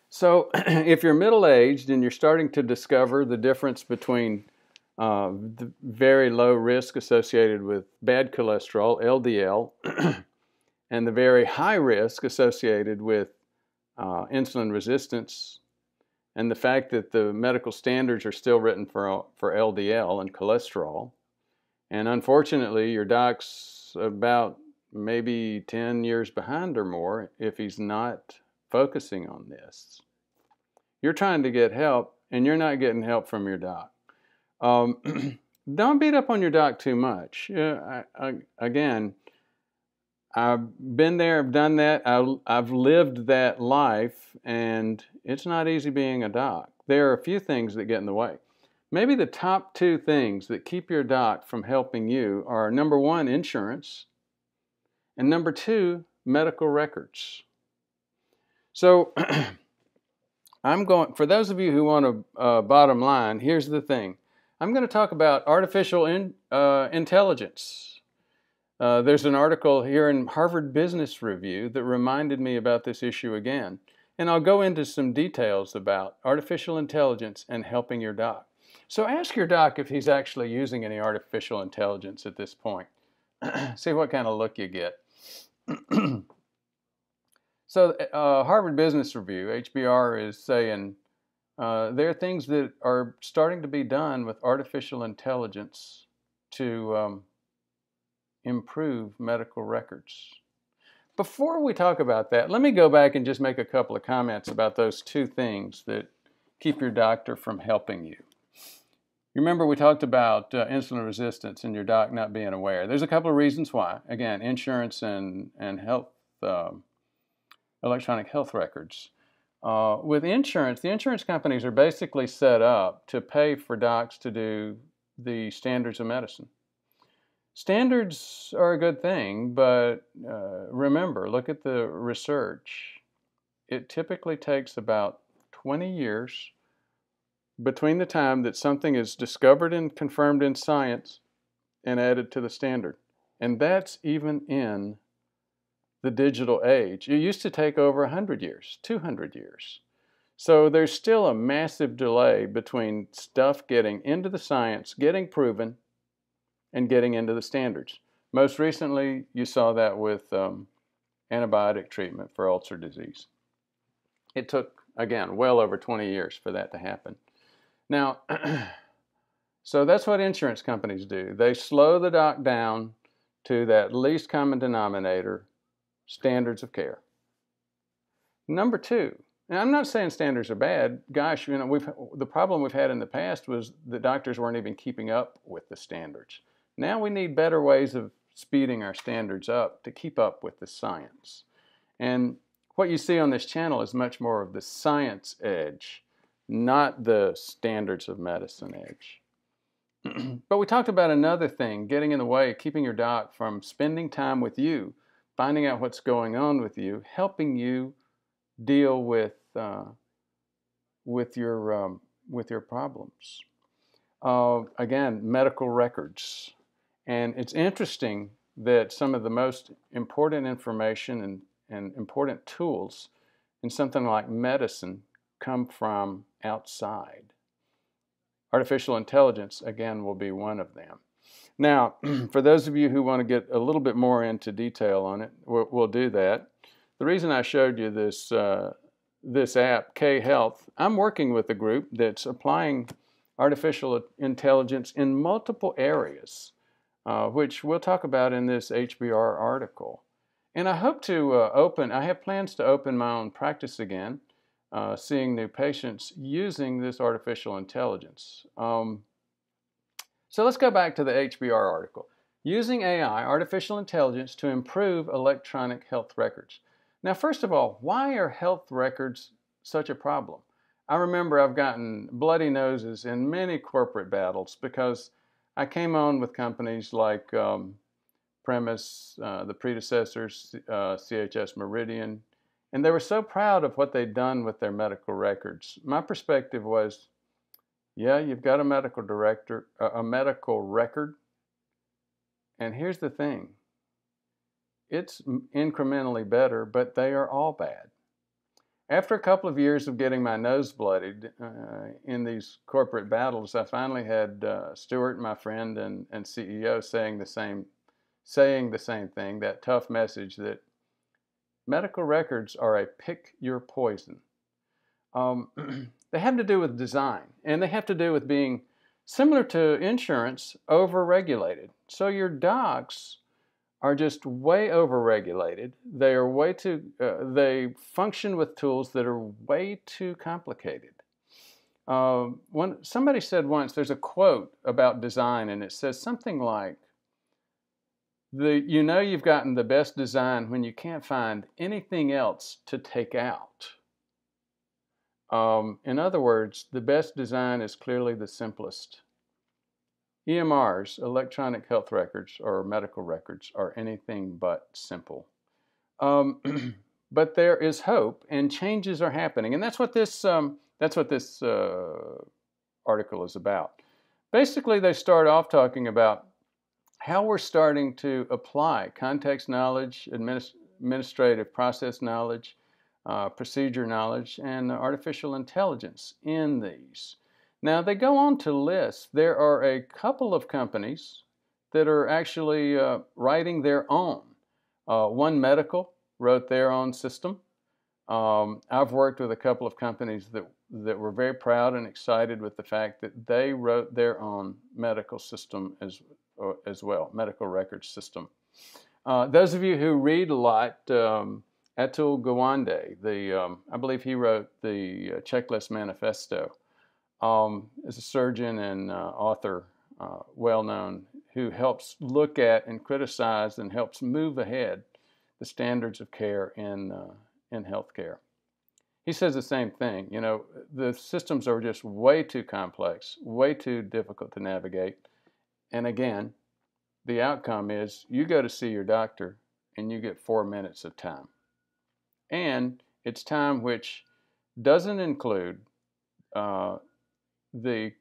So if you're middle-aged and you're starting to discover the difference between the very low risk associated with bad cholesterol, LDL, and the very high risk associated with insulin resistance, and the fact that the medical standards are still written for LDL and cholesterol, and unfortunately your doc's about maybe 10 years behind or more if he's not focusing on this. You're trying to get help and you're not getting help from your doc. Don't beat up on your doc too much. Again, I've been there, I've done that, I've lived that life, and it's not easy being a doc. There are a few things that get in the way. Maybe the top two things that keep your doc from helping you are, number one, insurance, and number two, medical records. So for those of you who want a bottom line, here's the thing. I'm going to talk about artificial intelligence. There's an article here in Harvard Business Review that reminded me about this issue again. And I'll go into some details about artificial intelligence and helping your doc. So ask your doc if he's actually using any artificial intelligence at this point. See what kind of look you get. So Harvard Business Review, HBR, is saying there are things that are starting to be done with artificial intelligence to improve medical records. Before we talk about that, let me go back and just make a couple of comments about those two things that keep your doctor from helping you. You remember we talked about insulin resistance and your doc not being aware. There's a couple of reasons why. Again, insurance and health, electronic health records. With insurance, the insurance companies are basically set up to pay for docs to do the standards of medicine. Standards are a good thing, but remember, look at the research. It typically takes about 20 years between the time that something is discovered and confirmed in science and added to the standard. And that's even in the digital age. It used to take over 100 years, 200 years. So there's still a massive delay between stuff getting into the science, getting proven, and getting into the standards. Most recently, you saw that with antibiotic treatment for ulcer disease. It took, again, well over 20 years for that to happen. Now, so that's what insurance companies do. They slow the doc down to that least common denominator, standards of care. Number two, and I'm not saying standards are bad. Gosh, you know, the problem we've had in the past was the doctors weren't even keeping up with the standards. Now we need better ways of speeding our standards up to keep up with the science. And what you see on this channel is much more of the science edge, not the standards of medicine edge. But we talked about another thing, getting in the way, keeping your doc from spending time with you, finding out what's going on with you, helping you deal with your problems. Again, medical records. And it's interesting that some of the most important information and important tools in something like medicine come from outside. Artificial intelligence, again, will be one of them. Now, for those of you who want to get a little bit more into detail on it, we'll do that. The reason I showed you this, this app, K-Health, I'm working with a group that's applying artificial intelligence in multiple areas, which we'll talk about in this HBR article. And I hope to I have plans to open my own practice again, seeing new patients using this artificial intelligence. So let's go back to the HBR article. Using AI, artificial intelligence, to improve electronic health records. Now, first of all, why are health records such a problem? I remember I've gotten bloody noses in many corporate battles because I came on with companies like Premise, the predecessors, CHS Meridian, and they were so proud of what they'd done with their medical records. My perspective was, yeah, you've got a medical record, and here's the thing. It's incrementally better, but they are all bad. After a couple of years of getting my nose bloodied in these corporate battles, I finally had Stuart, my friend and CEO, saying the same thing, that tough message that medical records are a pick your poison. They have to do with design, and they have to do with being similar to insurance, over-regulated. So your docs are just way overregulated. They are way too, they function with tools that are way too complicated. Somebody said once, there's a quote about design, and it says something like, you know you've gotten the best design when you can't find anything else to take out. In other words, the best design is clearly the simplest. EMRs, electronic health records, or medical records, are anything but simple. But there is hope, and changes are happening, and that's what this article is about. Basically, they start off talking about how we're starting to apply context knowledge, administrative process knowledge, procedure knowledge, and artificial intelligence in these. Now, they go on to list, there are a couple of companies that are actually writing their own. One Medical wrote their own system. I've worked with a couple of companies that were very proud and excited with the fact that they wrote their own medical system as well, medical records system. Those of you who read a lot, Atul Gawande, I believe he wrote the Checklist Manifesto. Is a surgeon and author, well-known, who helps look at and criticize and helps move ahead the standards of care in healthcare. He says the same thing. You know, the systems are just way too complex, way too difficult to navigate. And again, the outcome is you go to see your doctor and you get 4 minutes of time. And it's time which doesn't include the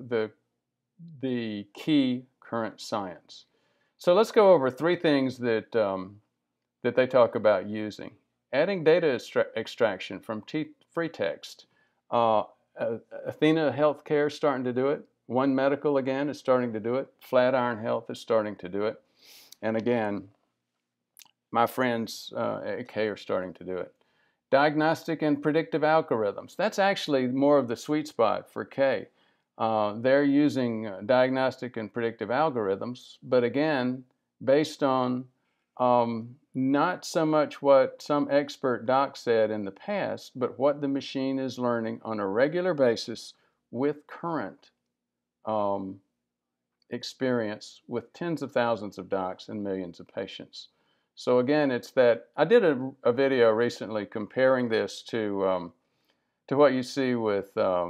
key current science. So let's go over 3 things that they talk about using. Adding data extraction from free text. Athena Healthcare is starting to do it. One Medical, again, is starting to do it. Flatiron Health is starting to do it. And again, my friends at K are starting to do it. Diagnostic and predictive algorithms. That's actually more of the sweet spot for K. They're using diagnostic and predictive algorithms, but again, based on not so much what some expert doc said in the past, but what the machine is learning on a regular basis with current experience with tens of thousands of docs and millions of patients. So again, it's that I did a video recently comparing this to what you see with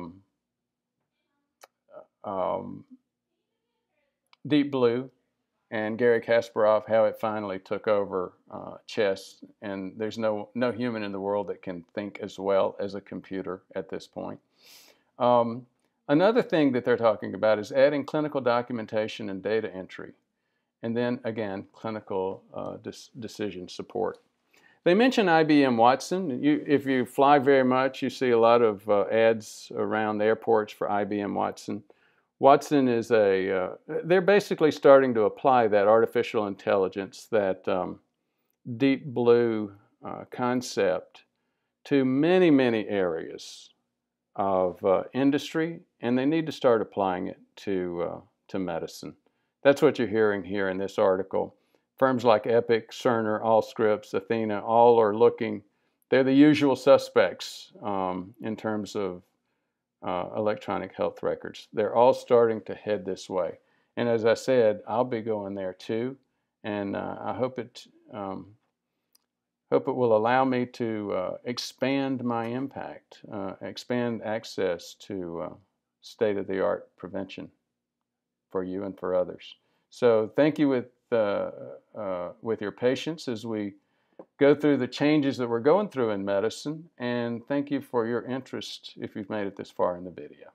Deep Blue and Gary Kasparov, how it finally took over chess, and there's no human in the world that can think as well as a computer at this point. Another thing that they're talking about is adding clinical documentation and data entry. And then again, clinical decision support. They mention IBM Watson. If you fly very much, you see a lot of ads around the airports for IBM Watson. Watson is they're basically starting to apply that artificial intelligence, that deep blue concept to many, many areas of industry, and they need to start applying it to medicine. That's what you're hearing here in this article. Firms like Epic, Cerner, Allscripts, Athena, all are looking, they're the usual suspects in terms of electronic health records. They're all starting to head this way. And as I said, I'll be going there too, and I hope it will allow me to expand my impact, expand access to state-of-the-art prevention for you and for others. So thank you with your patience as we go through the changes that we're going through in medicine, and thank you for your interest if you've made it this far in the video.